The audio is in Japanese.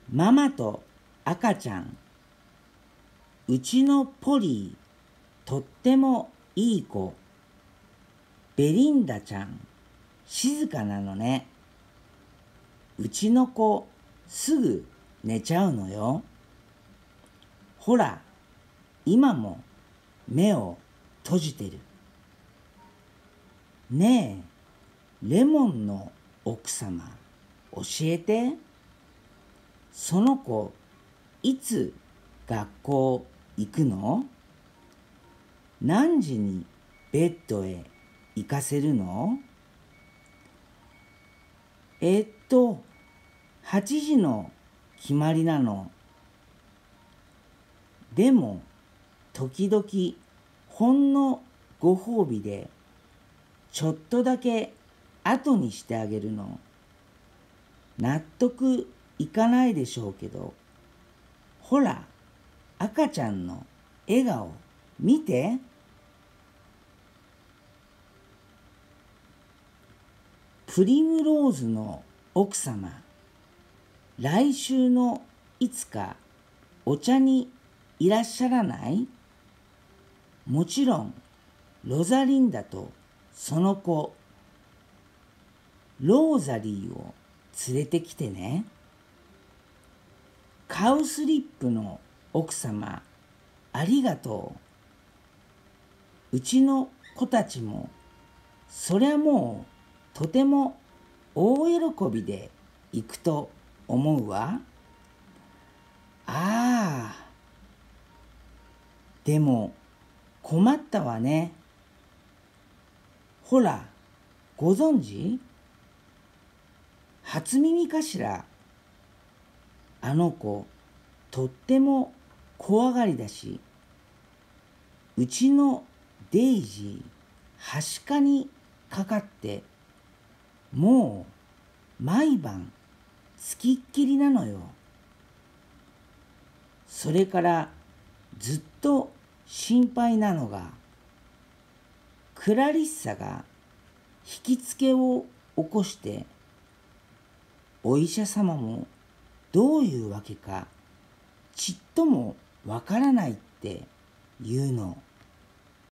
ママと赤ちゃん。うちのポリー、とってもいい子。ベリンダちゃん、静かなのね。うちの子、すぐ寝ちゃうのよ。ほら、今も目を閉じてる。ねえ、レモンの奥様、教えて。その子、いつ学校行くの？何時にベッドへ行かせるの？8時の決まりなの。でも、時々、ほんのご褒美で、ちょっとだけ後にしてあげるの。納得いかないでしょうけど、ほら、赤ちゃんの笑顔、見て。プリムローズの奥様、来週のいつかお茶にいらっしゃらない？もちろん、ロザリンダとその子、ローザリーを連れてきてね。カウスリップの奥様、ありがとう。うちの子たちも、そりゃもうとても大喜びで行くと思うわ。ああ、でも困ったわね。ほら、ご存知？初耳かしら。あの子、とっても怖がりだし、うちのデイジー、はしかにかかって、もう毎晩つきっきりなのよ。それからずっと心配なのが、クラリッサが引きつけを起こして、お医者様もどういうわけかちっともわからないって言うの。